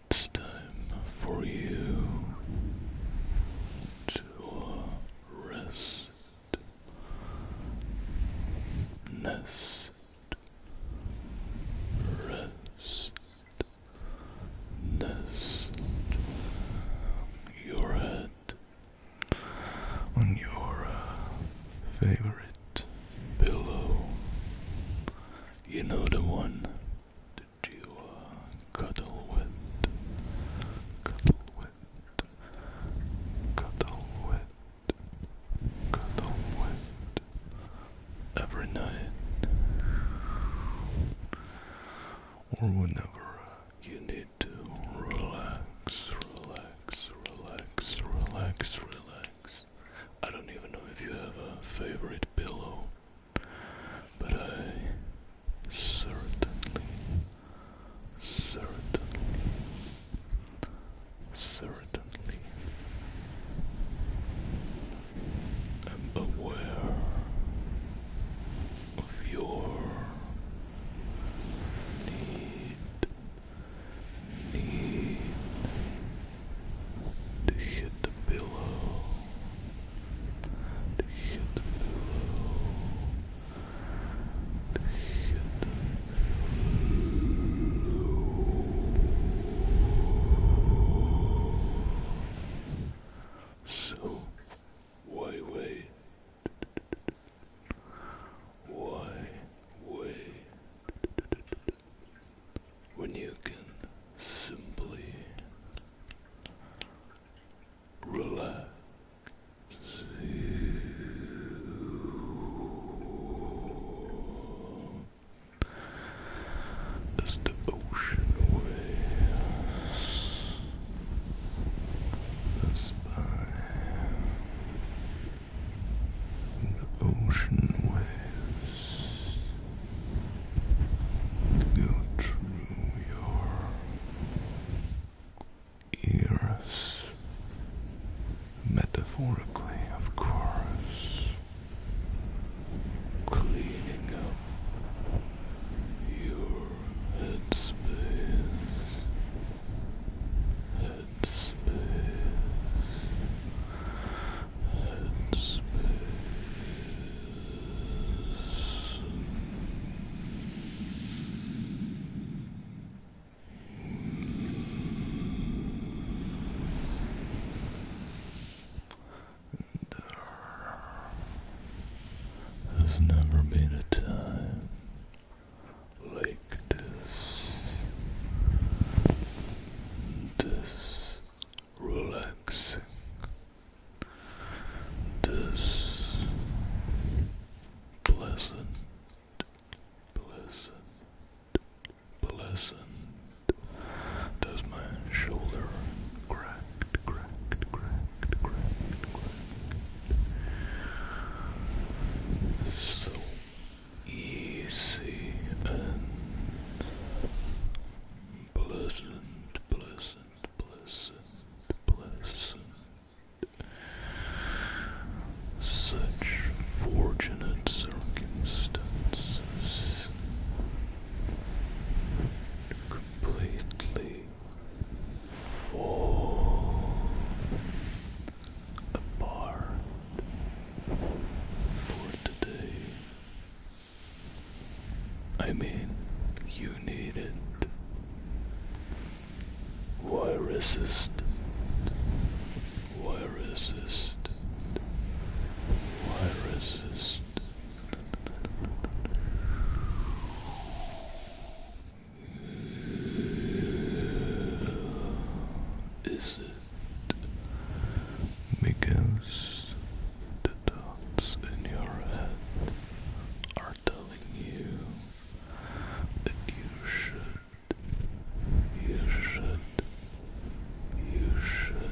It's time for you to rest, nest, rest, nest your head on your favorite pillow. You know, the one that you cuddle with, cuddle with, cuddle with, cuddle with every night, or whenever you need to relax, relax, relax, relax, relax. I don't even know if you have a favorite pillow, but I certainly, certainly, certainly am aware of your need, need to hit the pillow, to hit the pillow, to hit the So, why wait? Why wait when you can simply relax? As the ocean waves us by, the ocean waves go through your ears, metaphorically, of course, cleaning up your headspace, headspace, headspace. There's never been a time like this. This relaxing, this pleasant, pleasant, pleasant. Does my shoulder cracked, cracked, cracked, cracked, cracked. So easy and pleasant, pleasant, pleasant, pleasant. Such fortunate circumstances completely fall apart for today. I mean, you need it. Why resist? Why resist? Why resist? Is it because the thoughts in your head are telling you that you should, you should, you should?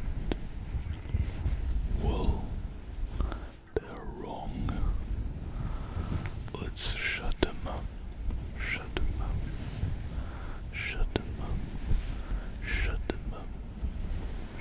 Well, they're wrong. Let's shut them up. Shut them up. Shut them up. Shut them up.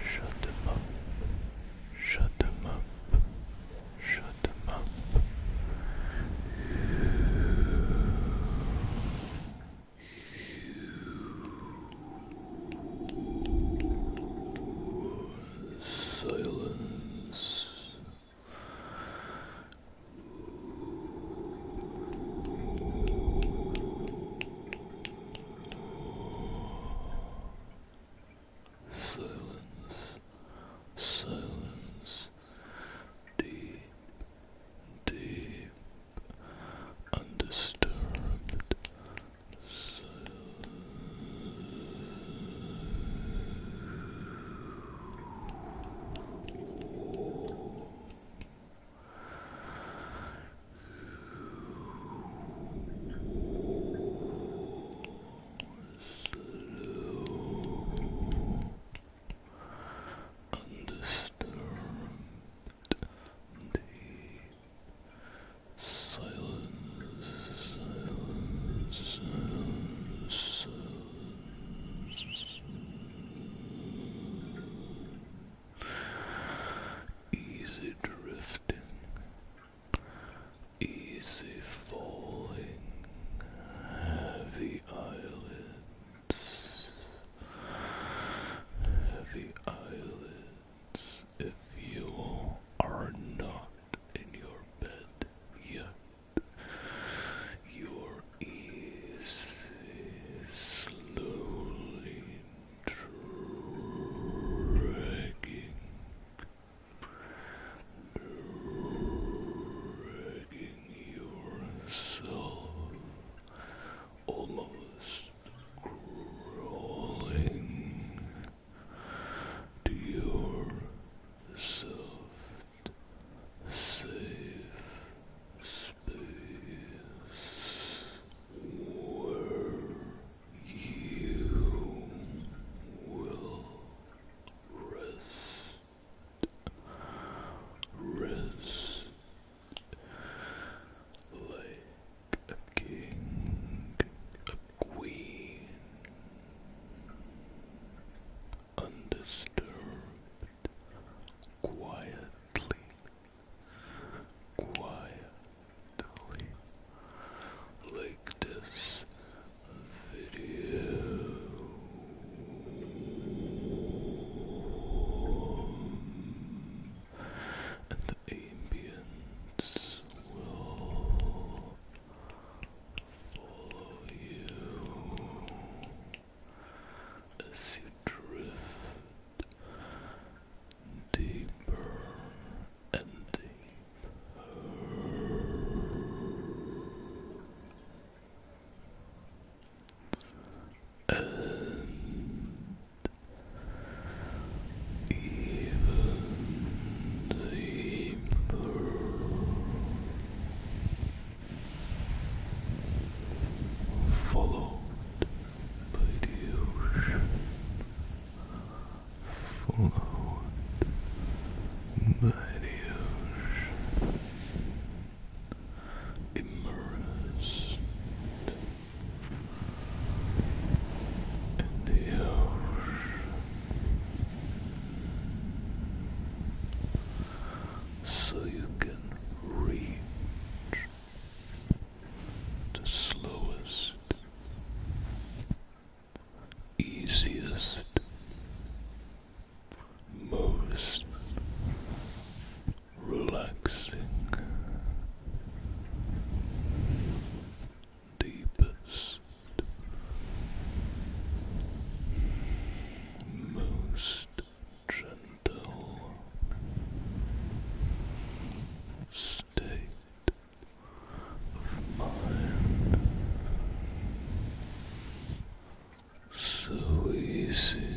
almost crawling to your soft, safe space where you will rest like a king, a queen, undisturbed, quietly, like this video. And the ambience will follow you as you drift deeper and deeper. And even deeper, followed by the ocean, followed by the ocean, immersed in the ocean, so you can reach the slowest, easiest, most relaxing, deepest, most gentle state of mind. So easy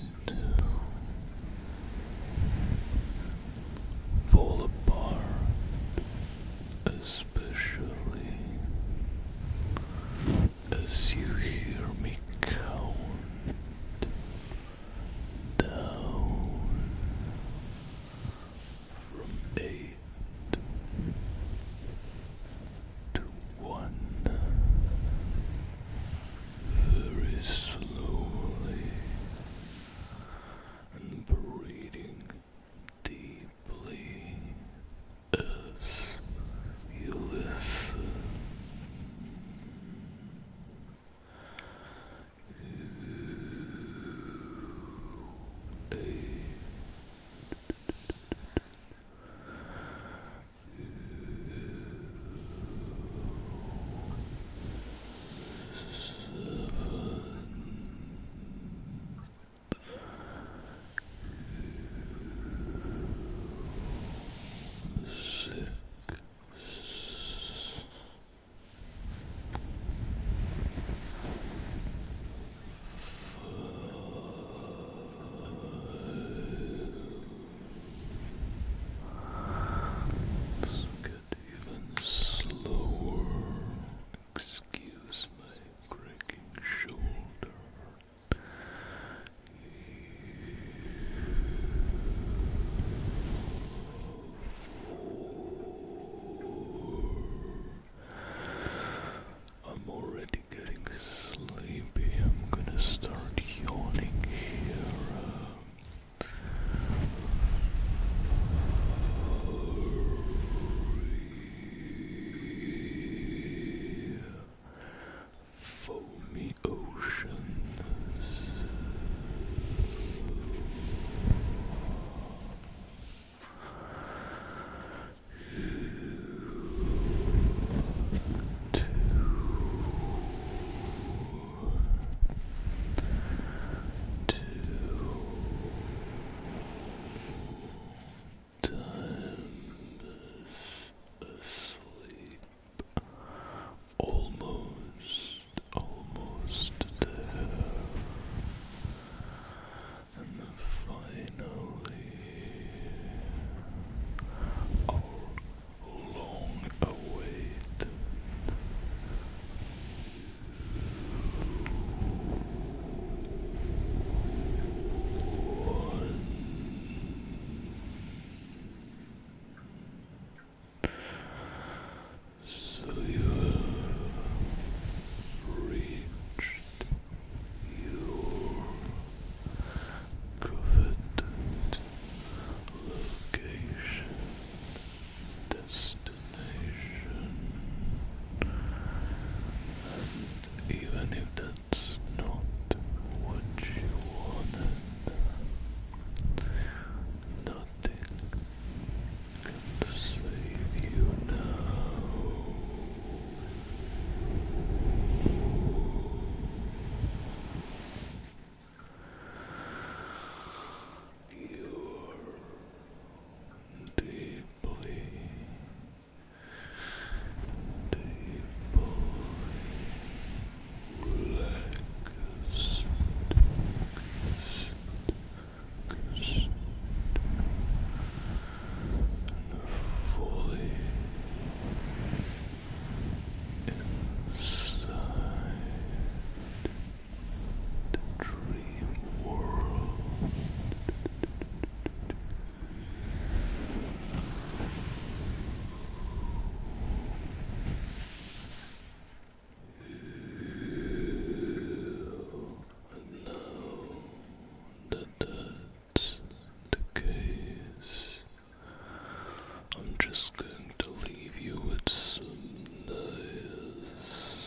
that that's the case, I'm just going to leave you with some nice,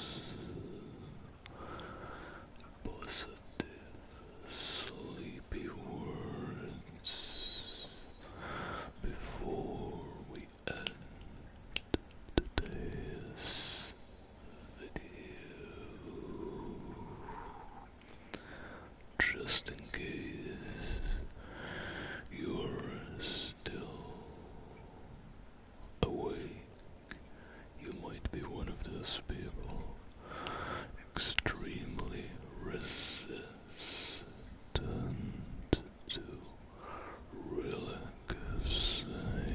positive, sleepy words before we end today's video. Just in case you're still awake, you might be one of those people extremely resistant to relaxation.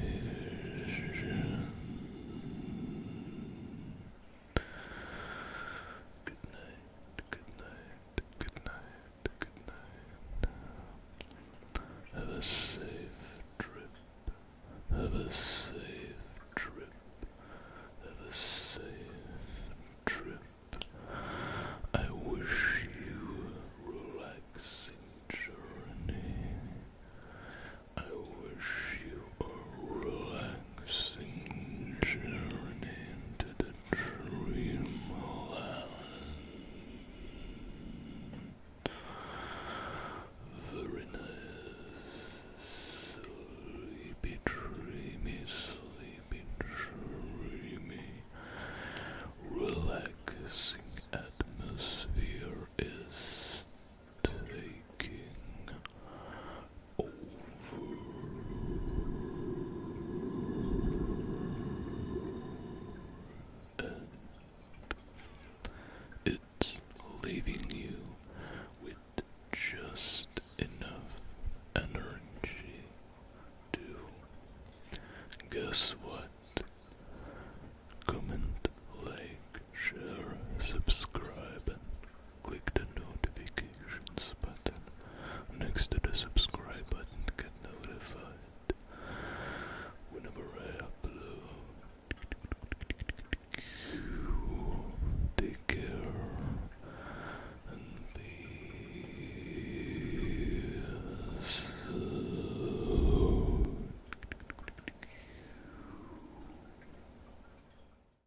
Good night, good night, good night, good night. Have a safe trip. Have a safe trip. Have a safe trip. I wish you a relaxing journey. I wish you a relaxing journey into the dreamland. Very nice. Sleepy, dreamy, sleepy, dreamy. Relaxing atmosphere is taking over. And it's leaving you with just